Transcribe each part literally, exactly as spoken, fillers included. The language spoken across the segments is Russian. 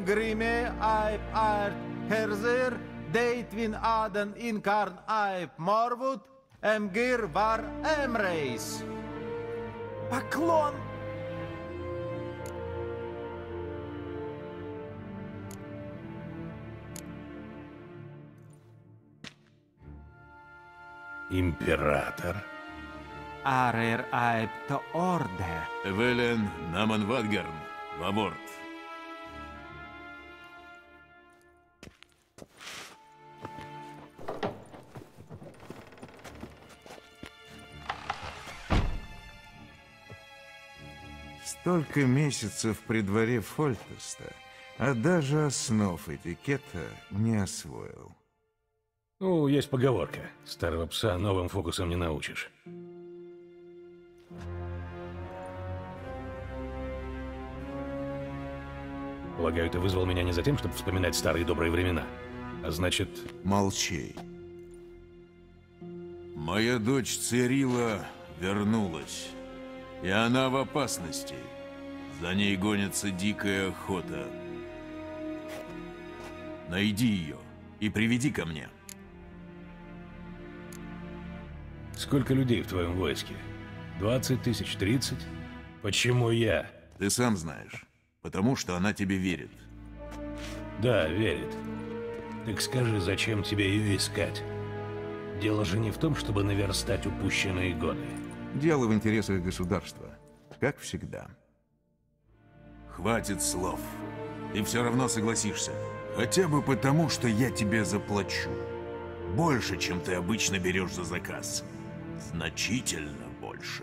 Grime Aip Art Herzer, Deitvin Aden Inkarn Aip Morvud, Emgir Var Emreis. Поклон! Император. Арер Аип то Орде. Велен Наман Вадгарн. Ваворд. Столько месяцев при дворе Фольтеста, а даже основ этикета не освоил. Ну, есть поговорка. Старого пса новым фокусом не научишь. Полагаю, ты вызвал меня не за тем, чтобы вспоминать старые добрые времена. А значит... Молчи. Моя дочь Цирила вернулась. И она в опасности. За ней гонится дикая охота. Найди ее и приведи ко мне. Сколько людей в твоем войске? Двадцать тысяч, тридцать? Почему я? Ты сам знаешь. Потому что она тебе верит. Да, верит. Так скажи, зачем тебе ее искать? Дело же не в том, чтобы наверстать упущенные годы. Дело в интересах государства, как всегда. Хватит слов. Ты все равно согласишься. Хотя бы потому, что я тебе заплачу. Больше, чем ты обычно берешь за заказ. Значительно больше.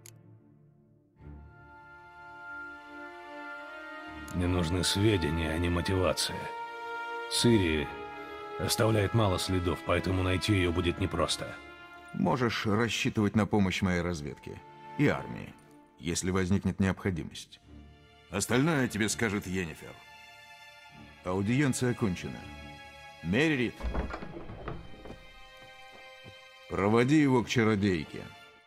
Мне нужны сведения, а не мотивация. Цири оставляет мало следов, поэтому найти ее будет непросто. Можешь рассчитывать на помощь моей разведки и армии, если возникнет необходимость. Остальное тебе скажет Йеннифер. Аудиенция окончена. Меррит, проводи его к чародейке.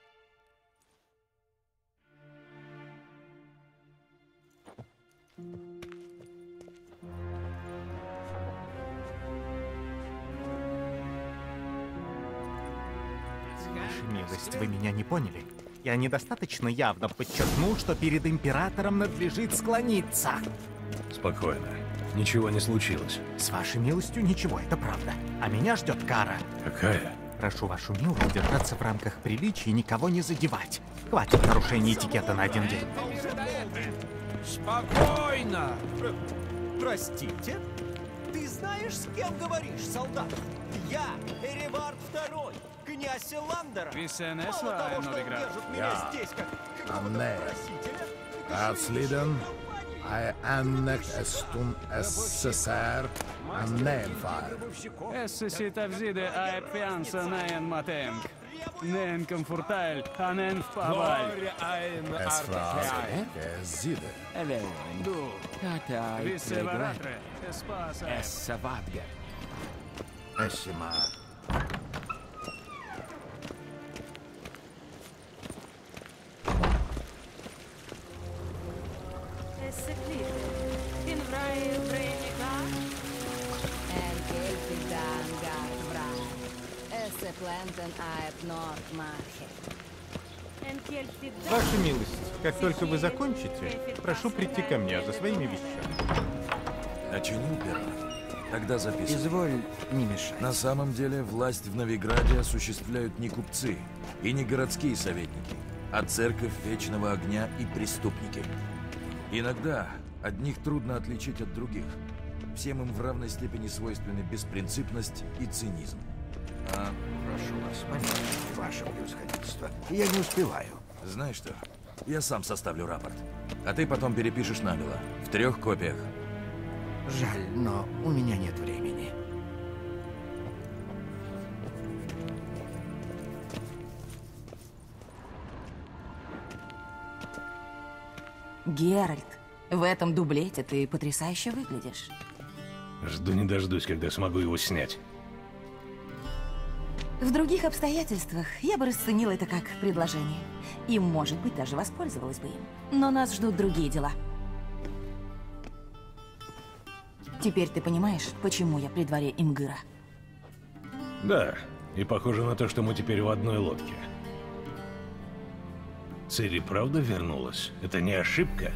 Ваша милость, вы меня не поняли. Я недостаточно явно подчеркнул, что перед императором надлежит склониться. Спокойно. Ничего не случилось. С вашей милостью ничего, это правда. А меня ждет кара. Какая? Прошу вашу милость держаться в рамках приличия и никого не задевать. Хватит нарушений этикета на один день. Спокойно! Про простите? Ты знаешь, с кем говоришь, солдат? Я, Эревард второй, князь Эландера. Мало того, что он держит меня здесь, как, как Анне. просителя. Atsliden är annet estun SSR annenfar. Эссесит авзиде аэпфианса наен матемк. Нен комфорталь, анен впаваль. Esfra Zide. Ду. Виссе варатре, эспаса. Essa vadga. Essima. Esse clipe. In vrij breniga. En geltigan gar vrij. Esse planten aep nord marche. En kelti da. Ваша милость, как только вы закончите, прошу прийти ко мне за своими вещами. Очинил пера? Тогда записывай. Изволь не мешать. На самом деле власть в Новиграде осуществляют не купцы и не городские советники, а церковь Вечного Огня и преступники. Иногда одних трудно отличить от других. Всем им в равной степени свойственны беспринципность и цинизм. А, прошу вас понять, ваше превосходительство. Я не успеваю. Знаешь что? Я сам составлю рапорт. А ты потом перепишешь набело. В трех копиях. Жаль, но у меня нет времени. Геральт, в этом дублете ты потрясающе выглядишь. Жду не дождусь, когда смогу его снять. В других обстоятельствах я бы расценила это как предложение. И, может быть, даже воспользовалась бы им. Но нас ждут другие дела. Теперь ты понимаешь, почему я при дворе Имгыра? Да, и похоже на то, что мы теперь в одной лодке. Цири правда вернулась? Это не ошибка?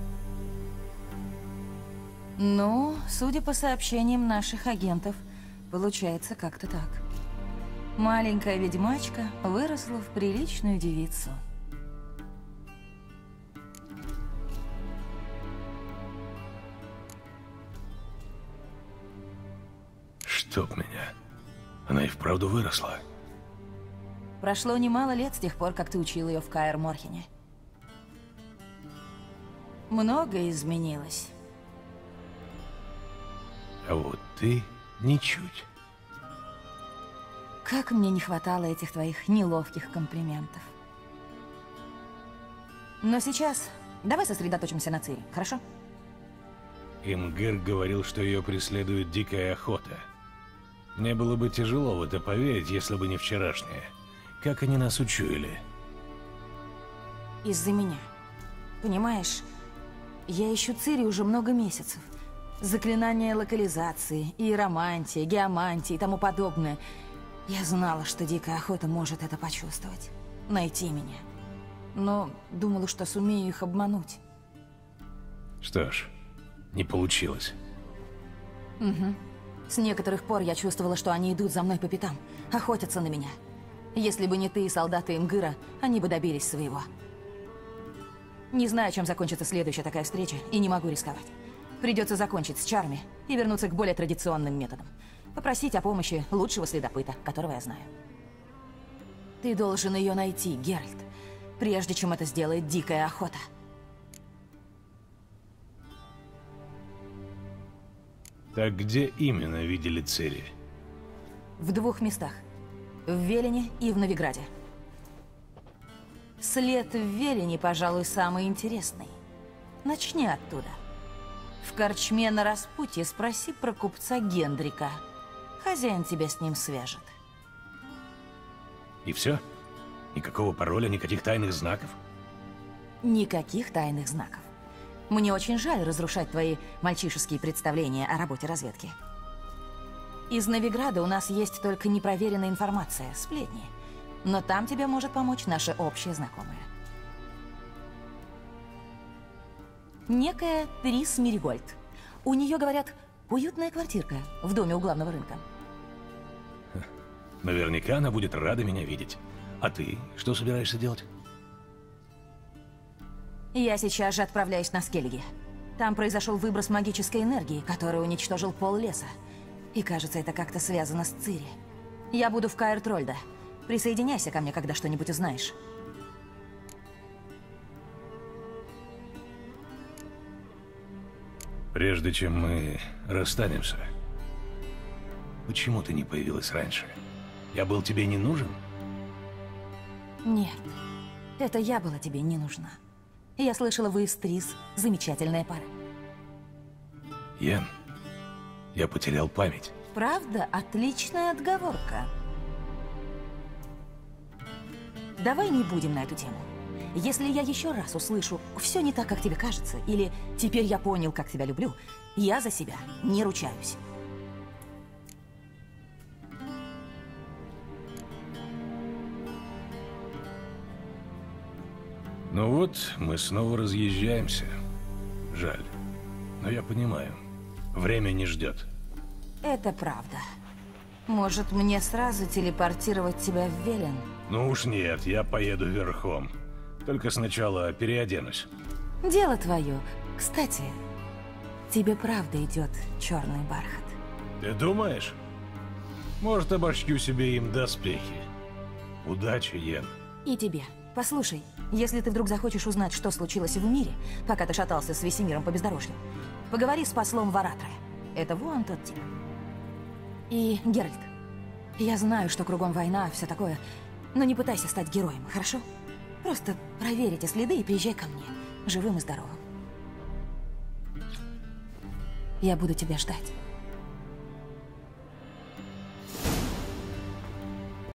Ну, судя по сообщениям наших агентов, получается как-то так. Маленькая ведьмачка выросла в приличную девицу. Чтоб меня. Она и вправду выросла. Прошло немало лет с тех пор, как ты учил ее в Каэр Морхене. Многое изменилось. А вот ты ничуть. Как мне не хватало этих твоих неловких комплиментов. Но сейчас давай сосредоточимся на Цири, хорошо? Имгыр говорил, что ее преследует дикая охота. Мне было бы тяжело в это поверить, если бы не вчерашнее. Как они нас учуяли? Из-за меня. Понимаешь, я ищу Цири уже много месяцев. Заклинания локализации, иеромантия, геомантия и тому подобное. Я знала, что дикая охота может это почувствовать. Найти меня. Но думала, что сумею их обмануть. Что ж, не получилось. Угу. С некоторых пор я чувствовала, что они идут за мной по пятам, охотятся на меня. Если бы не ты и солдаты Имгыра, они бы добились своего. Не знаю, чем закончится следующая такая встреча, и не могу рисковать. Придется закончить с чарами и вернуться к более традиционным методам. Попросить о помощи лучшего следопыта, которого я знаю. Ты должен ее найти, Геральт, прежде чем это сделает дикая охота. Так где именно видели Цири? В двух местах. В Велине и в Новиграде. След в Велине, пожалуй, самый интересный. Начни оттуда. В корчме на распутье спроси про купца Гендрика. Хозяин тебя с ним свяжет. И все? Никакого пароля, никаких тайных знаков? Никаких тайных знаков. Мне очень жаль разрушать твои мальчишеские представления о работе разведки. Из Новиграда у нас есть только непроверенная информация, сплетни. Но там тебе может помочь наша общая знакомая. Некая Трис Миригольд. У нее, говорят, уютная квартирка в доме у главного рынка. Наверняка она будет рада меня видеть. А ты что собираешься делать? Я сейчас же отправляюсь на Скеллиги. Там произошел выброс магической энергии, который уничтожил пол леса. И кажется, это как-то связано с Цири. Я буду в Каэр Трольда. Присоединяйся ко мне, когда что-нибудь узнаешь. Прежде чем мы расстанемся, почему ты не появилась раньше? Я был тебе не нужен? Нет, это я была тебе не нужна. Я слышала, вы с Трис замечательная пара. Йен, я потерял память. Правда? Отличная отговорка. Давай не будем на эту тему. Если я еще раз услышу «все не так, как тебе кажется» или «теперь я понял, как тебя люблю», я за себя не ручаюсь. Ну вот, мы снова разъезжаемся. Жаль. Но я понимаю. Время не ждет. Это правда. Может, мне сразу телепортировать тебя в Велен? Ну уж нет, я поеду верхом. Только сначала переоденусь. Дело твое. Кстати, тебе правда идет черный бархат. Ты думаешь? Может, обошью себе им доспехи. Удачи, Йен. И тебе. Послушай, если ты вдруг захочешь узнать, что случилось в мире, пока ты шатался с Весемиром по бездорожью, поговори с послом Варатре. Это вон тот тип. И, Геральт, я знаю, что кругом война, все такое, но не пытайся стать героем, хорошо? Просто проверь эти следы и приезжай ко мне, живым и здоровым. Я буду тебя ждать.